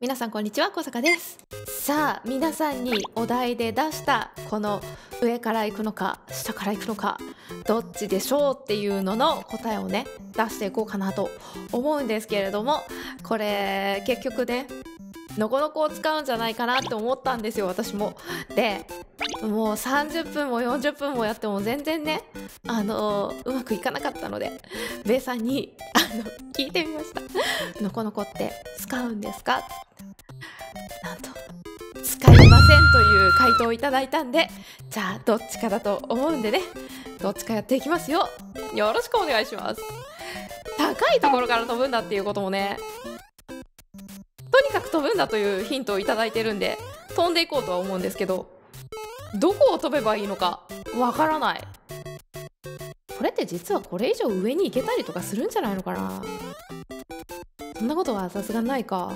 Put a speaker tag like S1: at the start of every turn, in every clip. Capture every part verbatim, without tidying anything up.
S1: 皆さんこんにちは、小坂です。さあ、皆さんにお題で出したこの上から行くのか下から行くのかどっちでしょうっていうのの答えをね出していこうかなと思うんですけれども、これ結局ねのこのこを使うんじゃないかなって思ったんですよ、私も。でもうさんじゅっぷんもよんじゅっぷんもやっても全然ねあのー、うまくいかなかったのでベイさんにあの聞いてみました。のこのこって使うんですか？なんと使いませんという回答をいただいたんで、じゃあどっちかだと思うんでね、どっちかやっていきますよ。よろしくお願いします。高いところから飛ぶんだっていうこともね、とにかく飛ぶんだというヒントをいただいてるんで飛んでいこうとは思うんですけど、どこを飛べばいいのかわからない。これって実はこれ以上上に行けたりとかするんじゃないのかな。そんなことはさすがにないか。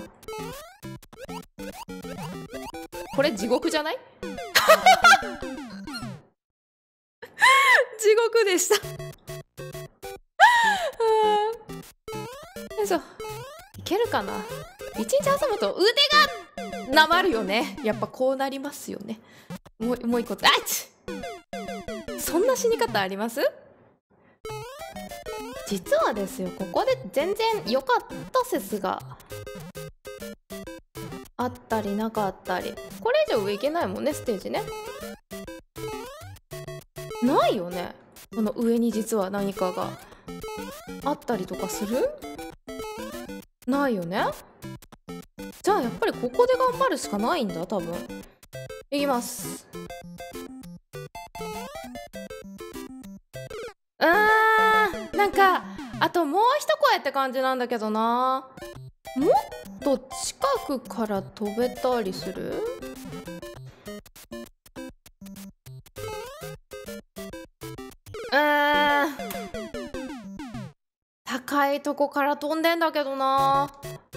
S1: これ地獄じゃない？地獄でしたよいしょ、いけるかな。一日挟むと腕がなまるよね。やっぱこうなりますよね。もうもう一個、あっちそんな死に方あります？実はですよ、ここで全然良かった説があったりなかったり。これ以上上いけないもんね、ステージね。ないよね、この上に実は何かがあったりとかする？ないよね。じゃあやっぱりここで頑張るしかないんだ、多分。いきます。うーん、なんかあともう一声って感じなんだけどな。もっと近くから飛べたりする？うーん、高いとこから飛んでんだけどな。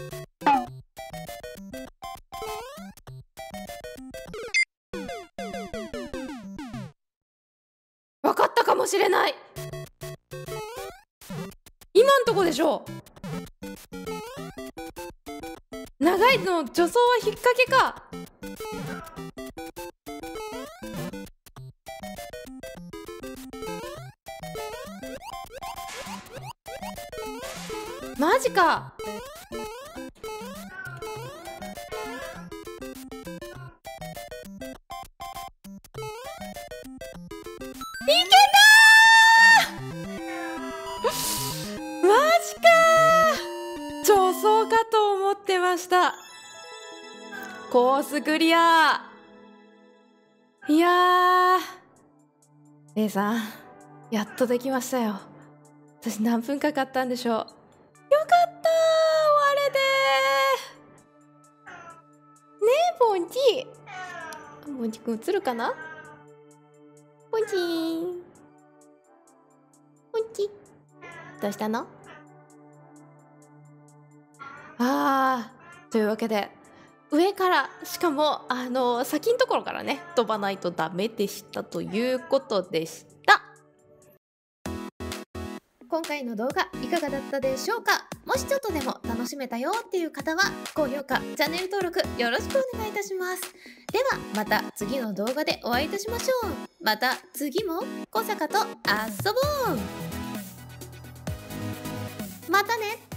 S1: 分かったかもしれない。今んとこでしょ。長いの助走は引っ掛けか。マジか。いけたーマジかー。助走かと思ってました。コースクリア。いやー、レイさんやっとできましたよ。私何分かかったんでしょう。よかったー、終われでー。ねえポンチ、ポンチくん映るかな。ポンチーン、ポンチどうしたの？あー、というわけで上から、しかもあの先のところからね飛ばないとダメでしたということでした。今回の動画いかがだったでしょうか。もしちょっとでも楽しめたよっていう方は高評価、チャンネル登録よろしくお願いいたします。ではまた次の動画でお会いいたしましょう。また次も小坂と遊ぼう。またね。